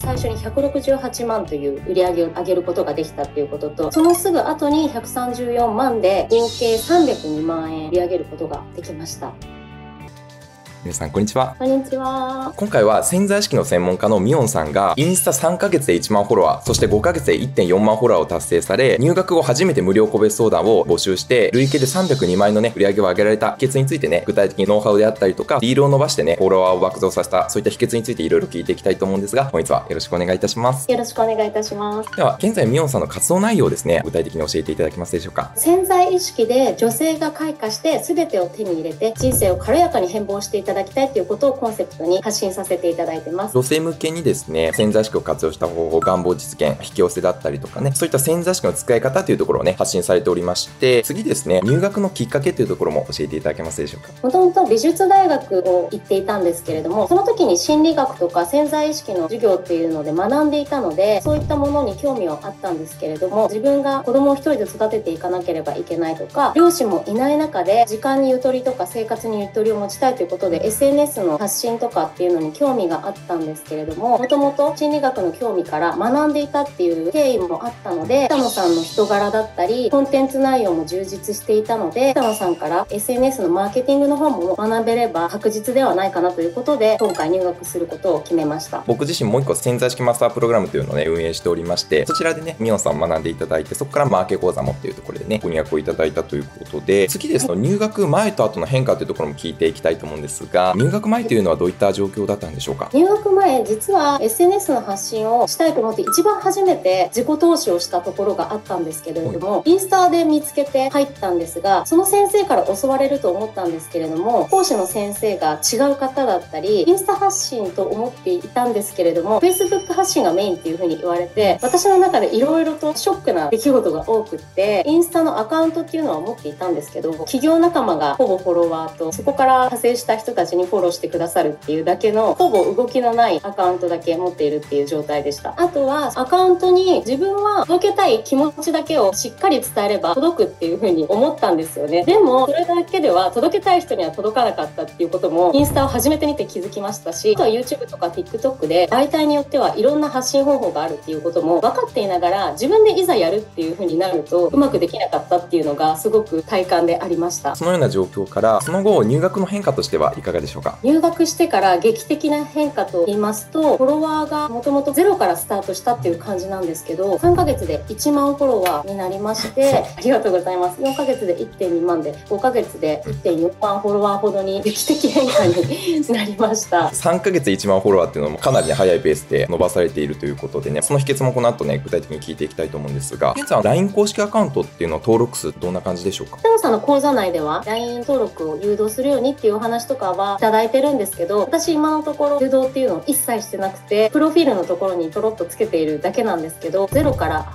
最初に168万という売り上げを上げることができたっていうことと、そのすぐ後に134万で合計302万円売り上げることができました。 皆さんこんにちは。 こんにちは。 今回は潜在意識の専門家のミオンさんがインスタ3ヶ月で1万フォロワー、そして5ヶ月で 1.4 万フォロワーを達成され、入学後初めて無料個別相談を募集して累計で302万円の売り上げを上げられた秘訣について具体的にノウハウであったりとかリールを伸ばしてフォロワーを爆増させた、そういった秘訣についていろいろ聞いていきたいと思うんですが、本日はよろしくお願いいたします。 よろしくお願いいたします。 では現在ミオンさんの活動内容を具体的に教えていただけますでしょうか。 潜在意識で女性が開花して全てを手に入れて人生を軽やかに変貌していただきたいということをコンセプトに発信させていただいてます。 女性向けに潜在意識を活用した方法、願望実現、引き寄せだったりとかそういった潜在意識の使い方というところを発信されておりまして、次入学のきっかけというところも教えていただけますでしょうか。 もともと美術大学を行っていたんですけれども、その時に心理学とか潜在意識の授業っていうので学んでいたので、そういったものに興味はあったんですけれども、自分が子供を一人で育てていかなければいけないとか、両親もいない中で時間にゆとりとか生活にゆとりを持ちたいということで SNS の発信とかっていうのに興味があったんですけれども、もともと心理学の興味から学んでいたっていう経緯もあったので、北野さんの人柄だったりコンテンツ内容も充実していたので、北野さんから SNS のマーケティングの方も学べれば確実ではないかなということで、今回入学することを決めました。 僕自身もう一個潜在意識マスタープログラムというのを運営しておりまして、そちらでミオンさんを学んでいただいて、そこからマーケ講座もっていうところでご入学をいただいたということで、次入学前と後の変化というところも聞いていきたいと思うんですが、入学前というのはどういった状況だったんでしょうか。 入学前、実は SNS の発信をしたいと思って一番初めて自己投資をしたところがあったんですけれども、インスタで見つけて入ったんですが、その先生から教われると思ったんですけれども、講師の先生が違う方だったり、インスタ発信と思っていたんですけれども Facebook 発信がメインっていう風に言われて、私の中でいろいろとショックな出来事が多くって、インスタのアカウントっていうのは持っていたんですけど、企業仲間がほぼフォロワーと、そこから派生した人たちにフォローしてくださるっていうだけのほぼ動きのないアカウントだけ持っているっていう状態でした。あとはアカウントに自分は届けたい気持ちだけをしっかり伝えれば届くっていう風に思ったんですよね。でもそれだけでは届けたい人には届かなかったっていうこともインスタを初めて見て気づきましたし、あとは YouTube とか TikTok で媒体によってはいろんな発信方法があるっていうことも分かっていながら、自分でいざやるっていう風になるとうまくできなかったっていうのがすごく体感でありました。 そのような状況からその後入学の変化としてはいかがでしょうか。 入学してから劇的な変化と言いますと、フォロワーがもともとゼロからスタートしたっていう感じなんですけど、3ヶ月で1万フォロワーになりましてありがとうございます。4ヶ月で 1.2 万で5ヶ月で 1.4 万フォロワーほどに劇的変化になりました 3ヶ月で1万フォロワーっていうのもかなり早いペースで伸ばされているということでその秘訣もこの後具体的に聞いていきたいと思うんですが、現在は LINE 公式アカウントっていうのは登録数どんな感じでしょうか。 北野さんの講座内では LINE 登録を誘導するようにっていうお話とかはいただいてるんですけど、私今のところ誘導っていうのを一切してなくて、プロフィールのところにちょろっとつけているだけなんですけど、0から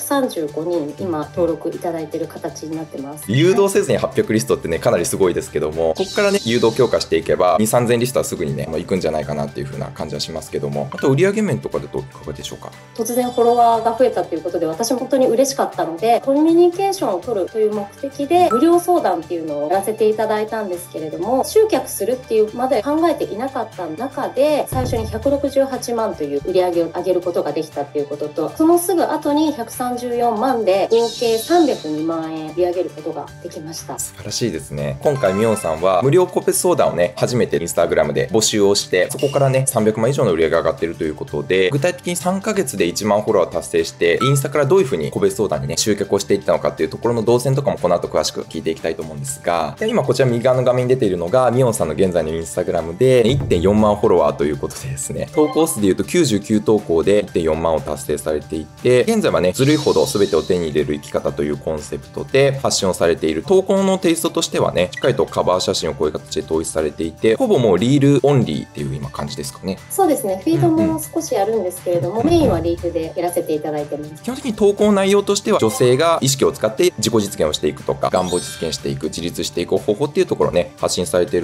835人今登録いただいている形になってます。 誘導せずに800リストってかなりすごいですけども、ここから誘導強化していけば 2,3000 リストはすぐに行くんじゃないかなっていう風な感じはしますけども、あと売上面とかでどういかがでしょうか。 突然フォロワーが増えたということで私も本当に嬉しかったので、コミュニケーションを取るという目的で無料相談っていうのをやらせていただいたんですけれども、集客するっていうまで考えていなかった中で最初に168万という売り上げを上げることができたっていうことと、そのすぐ後に134万で合計302万円売り上げることができました。 素晴らしいですね。今回ミオンさんは無料個別相談を初めてインスタグラムで募集をして、そこから300万以上の売り上げが上がっているということで、具体的に3ヶ月で1万フォロワー達成してインスタからどういう風に個別相談に集客をしていったのかっていうところの動線とかもこの後詳しく聞いていきたいと思うんですが、今こちら右側の画面に出ているのがミオンさんの現在のインスタグラムで 1.4 万フォロワーということで投稿数でいうと99投稿で 1.4 万を達成されていて、現在はずるいほど全てを手に入れる生き方というコンセプトで発信をされている。投稿のテイストとしてはしっかりとカバー写真をこういう形で統一されていて、ほぼもうリールオンリーっていう今感じですかね。 そうですね、フィードも少しやるんですけれども、メインはリールでやらせていただいてます。 基本的に投稿内容としては女性が意識を使って自己実現をしていくとか願望を実現していく、自立していく方法っていうところを発信されているというこ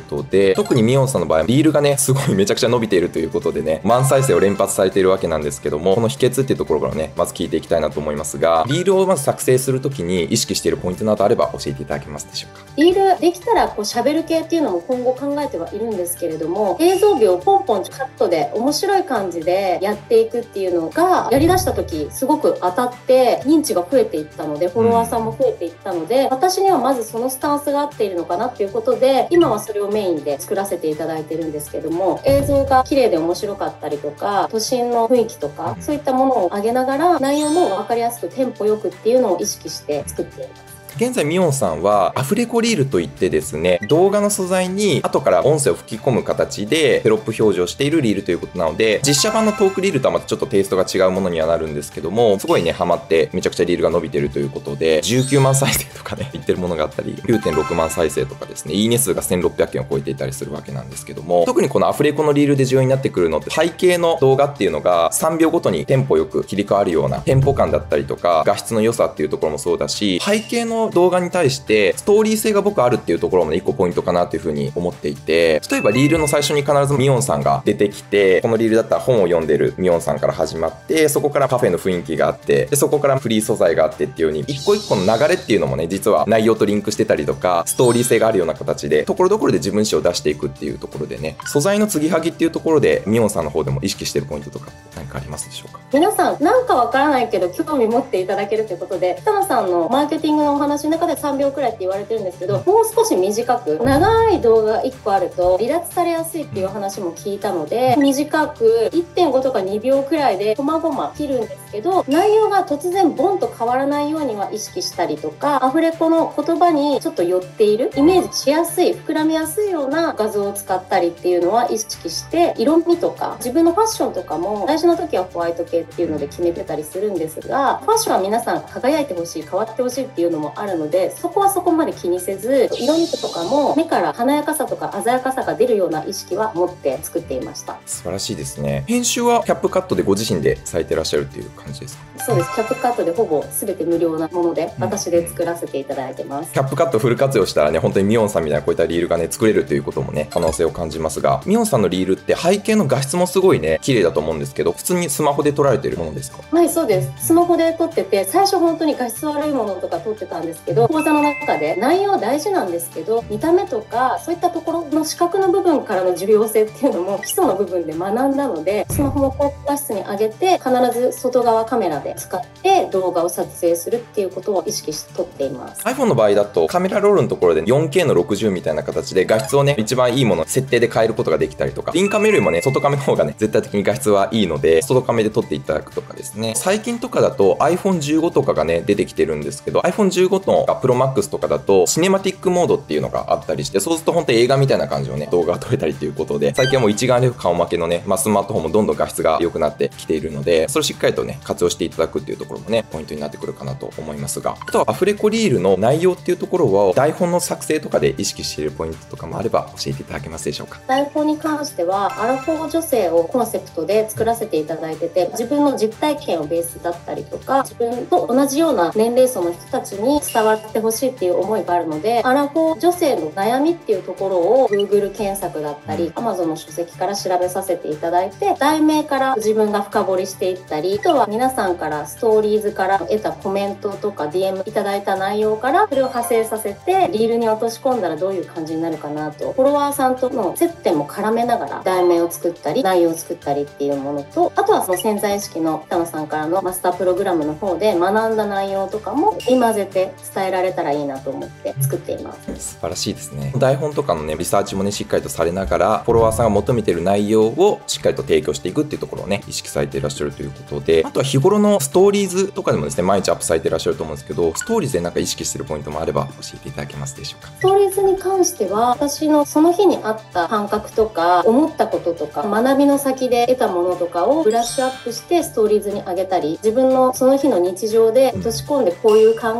ことで、特にミオンさんの場合、リールがね、すごいめちゃくちゃ伸びているということでね、万再生を連発されているわけなんですけども、この秘訣っていうところからね、まず聞いていきたいなと思いますが、リールをまず作成するときに意識しているポイントなどあれば教えていただけますでしょうか。 リールできたら喋る系っていうのも今後考えてはいるんですけれども、映像美をポンポンカットで面白い感じでやっていくっていうのがやりだした時すごく当たって認知が増えていったので、フォロワーさんも増えていったので、私にはまずそのスタンスが合っているのかなっていうことで、今はそれをメインで作らせていただいてるんですけども、映像が綺麗で面白かったりとか、都心の雰囲気とかそういったものを上げながら、内容も分かりやすくテンポよくっていうのを意識して作っています。 現在ミオンさんはアフレコリールといってですね、動画の素材に後から音声を吹き込む形でテロップ表示をしているリールということなので、実写版のトークリールとはまたちょっとテイストが違うものにはなるんですけども、すごいねハマってめちゃくちゃリールが伸びてるということで、19万再生とかね言ってるものがあったり、 9.6 万再生とかですね、いいね数が1600件を超えていたりするわけなんですけども、特にこのアフレコのリールで重要になってくるのって、背景の動画っていうのが3秒ごとにテンポよく切り替わるようなテンポ感だったりとか、画質の良さっていうところもそうだし、背景の動画に対してストーリー性が僕あるっていうところもね、一個ポイントかなっていう風に思っていて、例えばリールの最初に必ずミオンさんが出てきて、このリールだったら本を読んでるミオンさんから始まって、そこからカフェの雰囲気があって、でそこからフリー素材があってっていう風に、一個一個の流れっていうのもね、実は内容とリンクしてたりとか、ストーリー性があるような形で、ところどころで自分史を出していくっていうところでね、素材の継ぎはぎっていうところでミオンさんの方でも意識してるポイントとか何かありますでしょうか。 皆さんなんかわからないけど興味持っていただけるということで、北野さんのマーケティングのお話の中で3秒くらいって言われてるんですけど、もう少し短く、長い動画が1個あると離脱されやすいっていう話も聞いたので、短く 1.5 とか2秒くらいで細々切るんですけど、内容が突然ボンと変わらないようには意識したりとか、アフレコの言葉にちょっと寄っている、イメージしやすい、膨らみやすいような画像を使ったりっていうのは意識して、色味とか自分のファッションとかも最初の時はホワイト系っていうので決めてたりするんですが、ファッションは皆さん輝いてほしい、変わってほしいっていうのもあるので、そこはそこまで気にせず、色味とかも目から華やかさとか鮮やかさが出るような意識は持って作っていました。 素晴らしいですね。編集はキャップカットでご自身でされてらっしゃるっていう感じですか。 そうです。キャップカットでほぼ全て無料なもので、私で作らせていただいてます。 キャップカットフル活用したらね、本当にミオンさんみたいなこういったリールがね作れるということもね、可能性を感じますが、ミオンさんのリールって背景の画質もすごいね綺麗だと思うんですけど、普通にスマホで撮られてるものですか。 はい、そうです。スマホで撮ってて、最初本当に画質悪いものとか撮ってたんですけど、講座の中で内容大事なんですけど、見た目とかそういったところの視覚の部分からの重要性っていうのも基礎の部分で学んだので、スマホの高画質に上げて必ず外側カメラで使って動画を撮影するっていうことを意識して撮っています。 iPhone の場合だとカメラロールのところで 4K の60みたいな形で画質をね一番いいもの設定で変えることができたりとか、インカメよりもね外カメの方がね絶対的に画質はいいので、外カメで撮っていただくとかですね。最近とかだと iPhone15 とかがね出てきてるんですけど、 iPhone15 の ProMax とかだとシネマティックモードっていうのがあったりして、そうすると本当に映画みたいな感じのね動画が撮れたりということで、最近はもう一眼レフ顔負けのね、スマートフォンもどんどん画質が良くなってきているので、それをしっかりとね活用していただくっていうところもねポイントになってくるかなと思いますが、あとはアフレコリールの内容っていうところは台本の作成とかで意識しているポイントとかもあれば教えていただけますでしょうか。 台本に関してはアラフォー女性をコンセプトで作らせていただいてて、自分の実体験をベースだったりとか、自分と同じような年齢層の人たちに伝わってほしいっていう思いがあるので、アラフォー女性の悩みっていうところを Google 検索だったり Amazon の書籍から調べさせていただいて、題名から自分が深掘りしていったり、あとは皆さんからストーリーズから得たコメントとか DM いただいた内容からそれを派生させてリールに落とし込んだらどういう感じになるかなと、フォロワーさんとの接点も絡めながら題名を作ったり内容を作ったりっていうものと、あとはその潜在意識の北野さんからのマスタープログラムの方で学んだ内容とかも織り交ぜて伝えられたらいいなと思って作っています。 素晴らしいですね。台本とかのねリサーチもねしっかりとされながら、フォロワーさんが求めている内容をしっかりと提供していくっていうところをね意識されていらっしゃるということで、あとは日頃のストーリーズとかでもですね毎日アップされていらっしゃると思うんですけど、ストーリーズでなんか意識しているポイントもあれば教えていただけますでしょうか。 ストーリーズに関しては私のその日にあった感覚とか思ったこととか学びの先で得たものとかをブラッシュアップしてストーリーズに上げたり、自分のその日の日常で落とし込んでこういう考えを持っ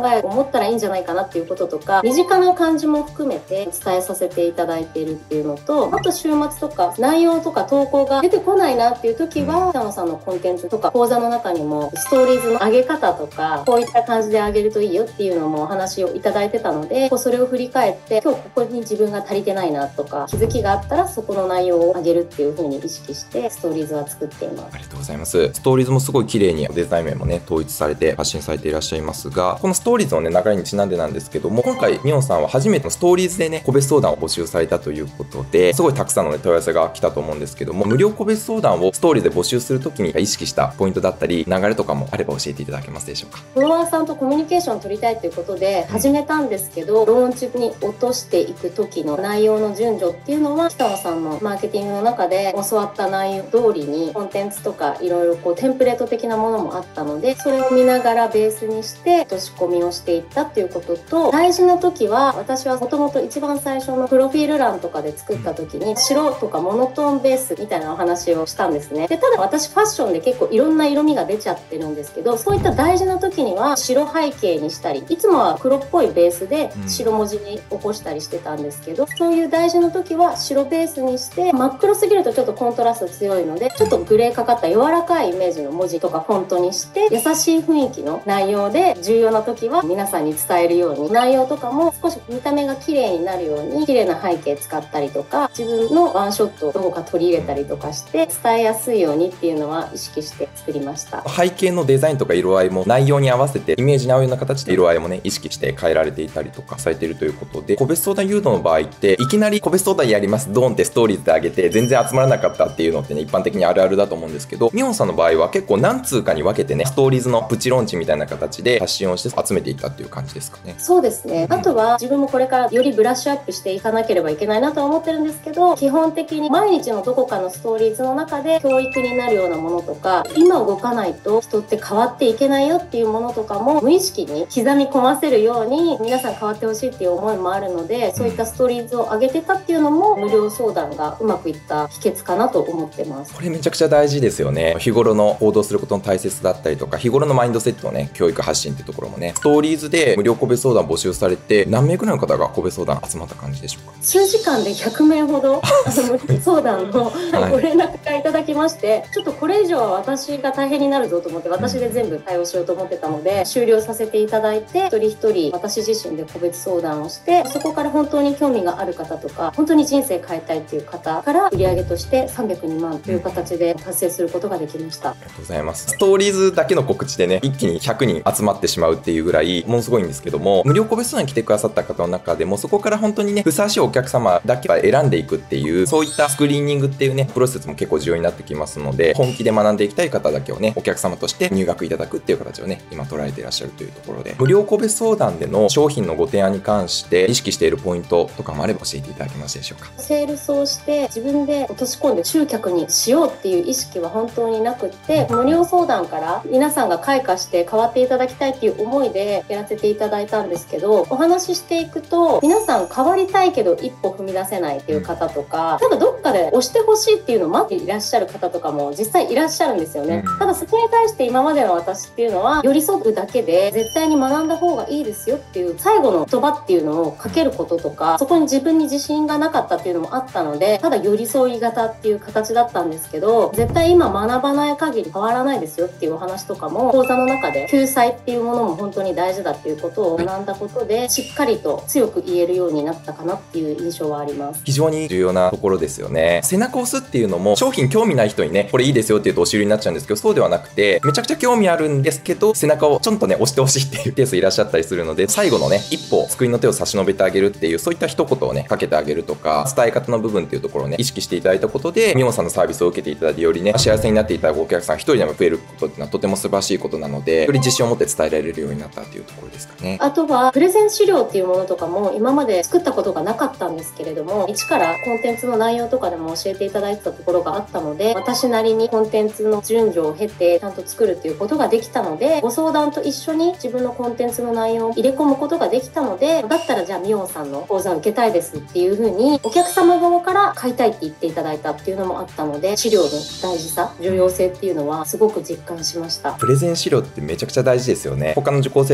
ったらいいんじゃないかなっていうこととか、身近な感じも含めて伝えさせていただいているっていうのと、あと週末とか内容とか投稿が出てこないなっていう時は、北野さんのコンテンツとか講座の中にもストーリーズの上げ方とか、こういった感じで上げるといいよっていうのもお話をいただいてたので、それを振り返って今日ここに自分が足りてないなとか気づきがあったらそこの内容を上げるっていう風に意識してストーリーズは作っています。 ありがとうございます。ストーリーズもすごい綺麗にデザイン面もね統一されて発信されていらっしゃいますが、このストーリーズのね流れにちなんでなんですけども、今回ミオンさんは初めてのストーリーズでね個別相談を募集されたということで、すごいたくさんのね問い合わせが来たと思うんですけども、無料個別相談をストーリーズで募集するときに意識したポイントだったり流れとかもあれば教えていただけますでしょうか。 フォロワーさんとコミュニケーションを取りたいということで始めたんですけど、ローンチに落としていく時の内容の順序っていうのは北野さんのマーケティングの中で教わった内容通りにコンテンツとかいろいろテンプレート的なものもあったので、それを見ながらベースにして落とし込みをしていったっていうことと、大事な時は私はもともと一番最初のプロフィール欄とかで作った時に白とかモノトーンベースみたいなお話をしたんですね。でただ私ファッションで結構いろんな色味が出ちゃってるんですけど、そういった大事な時には白背景にしたり、いつもは黒っぽいベースで白文字に起こしたりしてたんですけど、そういう大事な時は白ベースにして、真っ黒すぎるとちょっとコントラスト強いのでちょっとグレーかかった柔らかいイメージの文字とかフォントにして、優しい雰囲気の内容で重要な時は皆さんに伝えるように、内容とかも少し見た目が綺麗になるように綺麗な背景使ったりとか、自分のワンショットをどこか取り入れたりとかして伝えやすいようにっていうのは意識して作りました。 背景のデザインとか色合いも内容に合わせてイメージに合うような形で色合いもね意識して変えられていたりとかされているということで、個別相談誘導の場合っていきなり個別相談やりますドーンってストーリーズで上げて全然集まらなかったっていうのってね一般的にあるあるだと思うんですけど、ミオンさんの場合は結構何通かに分けてねストーリーズのプチローンチみたいな形で発信をして集めていったっていう感じですかね。 そうですね、あとは自分もこれからよりブラッシュアップしていかなければいけないなとは思ってるんですけど、基本的に毎日のどこかのストーリーズの中で教育になるようなものとか、今動かないと人って変わっていけないよっていうものとかも無意識に刻み込ませるように皆さん変わってほしいっていう思いもあるので、そういったストーリーズを上げてたっていうのも無料相談がうまくいった秘訣かなと思ってます。 これめちゃくちゃ大事ですよね。日頃の行動することの大切だったりとか、日頃のマインドセットのね教育発信っていうところもね、ストーリーズで無料個別相談募集されて何名くらいの方が個別相談集まった感じでしょうか。 数時間で100名ほど無料相談のご連絡がいただきまして、ちょっとこれ以上は私が大変になるぞと思って私で全部対応しようと思ってたので終了させていただいて、一人一人私自身で個別相談をして、そこから本当に興味がある方とか本当に人生変えたいっていう方から売上として302万という形で達成することができました。 ありがとうございます。ストーリーズだけの告知でね一気に100人集まってしまうっていうぐらいものすごいんですけども、無料個別相談に来てくださった方の中でもそこから本当にねふさわしいお客様だけは選んでいくっていう、そういったスクリーニングっていうねプロセスも結構重要になってきますので、本気で学んでいきたい方だけをねお客様として入学いただくっていう形をね今捉えていらっしゃるというところで、無料個別相談での商品のご提案に関して意識しているポイントとかもあれば教えていただけますでしょうか。 セールスをして自分で落とし込んで集客にしようっていう意識は本当になくって、無料相談から皆さんが開花して変わっていただきたいっていう思いでやらせていただいたんですけど、お話ししていくと皆さん変わりたいけど一歩踏み出せないっていう方とか、ただどっかで押してほしいっていうのを待っていらっしゃる方とかも実際いらっしゃるんですよね。ただそこに対して今までの私っていうのは寄り添うだけで絶対に学んだ方がいいですよっていう最後の言葉っていうのをかけることとか、そこに自分に自信がなかったっていうのもあったので、ただ寄り添い型っていう形だったんですけど、絶対今学ばない限り変わらないですよっていうお話とかも講座の中で救済っていうものも本当に大事だっていうことを学んだことで、しっかりと強く言えるようになったかなっていう印象はあります。 非常に重要なところですよね。背中を押すっていうのも商品興味ない人にねこれいいですよって言うと押し売りになっちゃうんですけど、そうではなくてめちゃくちゃ興味あるんですけど背中をちょっとね押してほしいっていうケースいらっしゃったりするので、最後のね一歩救いの手を差し伸べてあげるっていうそういった一言をねかけてあげるとか、伝え方の部分っていうところをね意識していただいたことでミオンさんのサービスを受けていただいてよりね幸せになっていただくお客さん一人でも増えることっていうのはとても素晴らしいことなので、より自信を持って伝えられるようになったっていうところですかね。 あとはプレゼン資料っていうものとかも今まで作ったことがなかったんですけれども、一からコンテンツの内容とかでも教えていただいてたところがあったので、私なりにコンテンツの順序を経てちゃんと作るっていうことができたので、ご相談と一緒に自分のコンテンツの内容を入れ込むことができたので、だったらじゃあミオンさんの講座を受けたいですっていう風にお客様側から買いたいって言っていただいたっていうのもあったので、資料の大事さ重要性っていうのはすごく実感しました。 プレゼン資料ってめちゃくちゃ大事ですよね。他の受講生さんで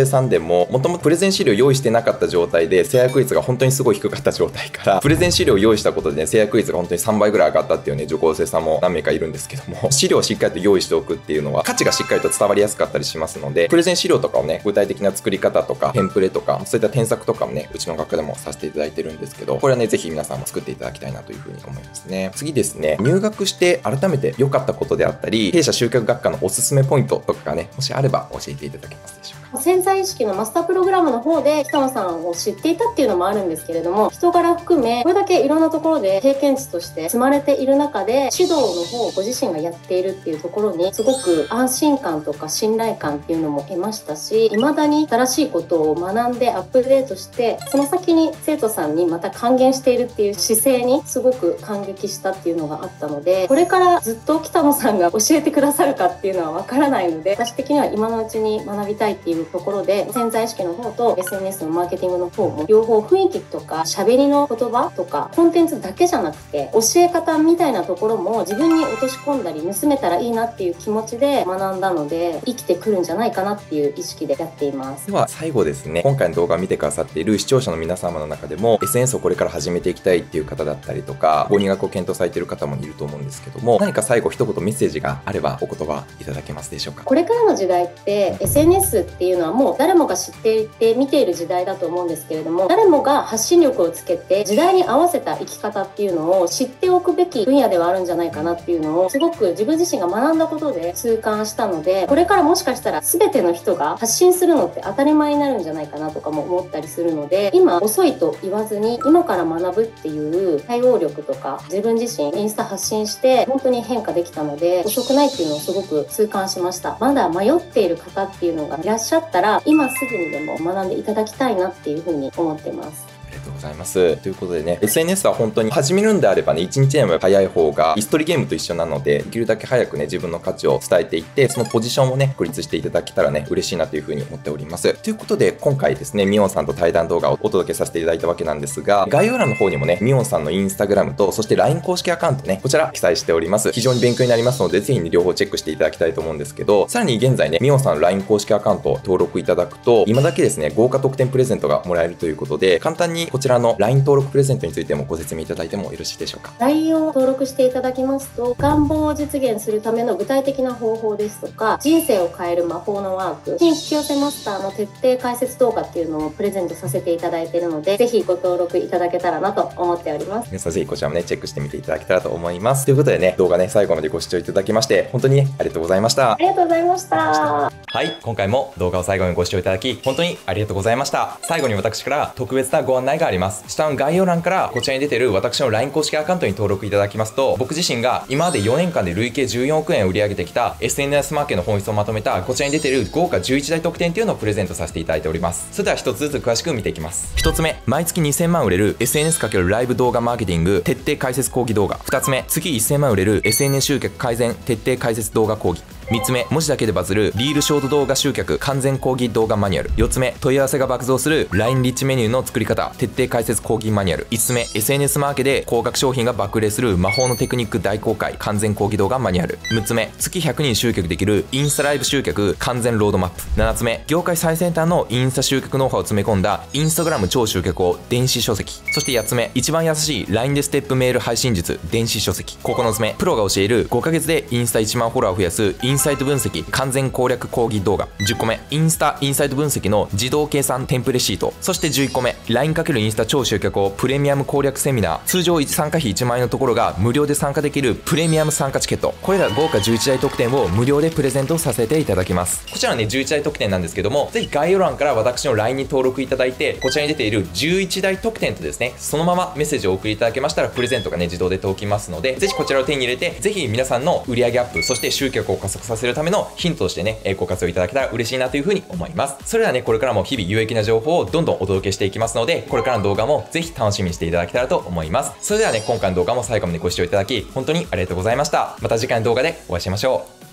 も、もともとプレゼン資料用意してなかった状態で制約率が本当にすごい低かった状態から、プレゼン資料を用意したことでね、制約率が本当に3倍ぐらい上がったっていうね、受講生さんも何名かいるんですけども、資料をしっかりと用意しておくっていうのは、価値がしっかりと伝わりやすかったりしますので、プレゼン資料とかをね、具体的な作り方とか、テンプレとか、そういった添削とかもね、うちの学科でもさせていただいてるんですけど、これはね、ぜひ皆さんも作っていただきたいなというふうに思いますね。次ですね、入学して改めて良かったことであったり、弊社集客学科のおすすめポイントとかがね、もしあれば教えていただけますでしょうか。 潜在意識のマスタープログラムの方で北野さんを知っていたっていうのもあるんですけれども、人柄含めこれだけいろんなところで経験値として積まれている中で、指導の方をご自身がやっているっていうところにすごく安心感とか信頼感っていうのも得ましたし、未だに新しいことを学んでアップデートして、その先に生徒さんにまた還元しているっていう姿勢にすごく感激したっていうのがあったので、これからずっと北野さんが教えてくださるかっていうのはわからないので、私的には今のうちに学びたいっていうところで、潜在意識の方と SNS のマーケティングの方も両方雰囲気とか喋りの言葉とかコンテンツだけじゃなくて、教え方みたいなところも自分に落とし込んだり盗めたらいいなっていう気持ちで学んだので、生きてくるんじゃないかなっていう意識でやっています。 では最後ですね、今回の動画を見てくださっている視聴者の皆様の中でも SNS をこれから始めていきたいっていう方だったりとか、ご入学を検討されている方もいると思うんですけども、何か最後一言メッセージがあればお言葉いただけますでしょうか。 これからの時代って SNS っていうのはもう誰もが知っていて見ている時代だと思うんですけれども、誰もが発信力をつけて時代に合わせた生き方っていうのを知っておくべき分野ではあるんじゃないかなっていうのをすごく自分自身が学んだことで痛感したので、これからもしかしたら全ての人が発信するのって当たり前になるんじゃないかなとかも思ったりするので、今遅いと言わずに今から学ぶっていう対応力とか、自分自身インスタ発信して本当に変化できたので、遅くないっていうのをすごく痛感しました。まだ迷っている方っていうのがいらっしゃったら、今すぐにでも学んでいただきたいなっていうふうに思ってます。 ありがとうございます。ということでね、SNS は本当に始めるんであればね、1日でも早い方が、椅子取りゲームと一緒なので、できるだけ早くね、自分の価値を伝えていって、そのポジションをね、確立していただけたらね、嬉しいなというふうに思っております。ということで、今回ですね、ミオンさんと対談動画をお届けさせていただいたわけなんですが、概要欄の方にもね、ミオンさんのインスタグラムと、そして LINE 公式アカウントね、こちら記載しております。非常に勉強になりますので、ぜひね、両方チェックしていただきたいと思うんですけど、さらに現在ね、ミオンさんの LINE 公式アカウントを登録いただくと、今だけですね、豪華特典プレゼントがもらえるということで、簡単にこちらの LINE 登録プレゼントについてもご説明いただいてもよろしいでしょうか。 LINE を登録していただきますと、願望を実現するための具体的な方法ですとか、人生を変える魔法のワーク、新引き寄せマスターの徹底解説動画っていうのをプレゼントさせていただいているので、ぜひご登録いただけたらなと思っております。 皆さんぜひこちらもね、チェックしてみていただけたらと思います。ということでね、動画ね、最後までご視聴いただきまして、本当にね、ありがとうございました。 ありがとうございました。 はい、今回も動画を最後にご視聴いただき、本当にありがとうございました。最後に私から特別なご案内があります。下の概要欄からこちらに出ている私の LINE 公式アカウントに登録いただきますと、僕自身が今まで4年間で累計14億円売り上げてきた SNS マーケの本質をまとめたこちらに出ている豪華11大特典というのをプレゼントさせていただいております。それでは一つずつ詳しく見ていきます。1つ目、毎月2000万売れる SNS× ライブ動画マーケティング徹底解説講義動画。2つ目、月1000万売れる SNS 集客改善徹底解説動画講義。3つ目、文字だけでバズるリールショート動画集客完全講義動画マニュアル。4つ目、問い合わせが爆増する LINE リッチメニューの作り方徹底解説講義マニュアル。5つ目、SNS マーケで高額商品が爆売れする魔法のテクニック大公開完全講義動画マニュアル。6つ目、月100人集客できるインスタライブ集客完全ロードマップ。7つ目、業界最先端のインスタ集客ノウハウを詰め込んだインスタグラム超集客を電子書籍。そして8つ目、一番優しい LINE でステップメール配信術電子書籍。9つ目、プロが教える5ヶ月でインスタ1万フォロワーを増やすインサイト分析完全攻略講義動画。10個目、インスタインサイト分析の自動計算テンプレシート。そして11個目、 LINE× インスタ超集客をプレミアム攻略セミナー。通常参加費1万円のところが無料で参加できるプレミアム参加チケット。これら豪華11大特典を無料でプレゼントさせていただきます。こちらはね11大特典なんですけども、ぜひ概要欄から私の LINE に登録いただいて、こちらに出ている11大特典とですね、そのままメッセージをお送りいただけましたらプレゼントがね自動で届きますので、ぜひこちらを手に入れて、ぜひ皆さんの売上アップ、そして集客を加速させるためのヒントとしてねご活用いただけたら嬉しいなというふうに思います。それではね、これからも日々有益な情報をどんどんお届けしていきますので、これからの動画もぜひ楽しみにしていただけたらと思います。それではね、今回の動画も最後までご視聴いただき本当にありがとうございました。また次回の動画でお会いしましょう。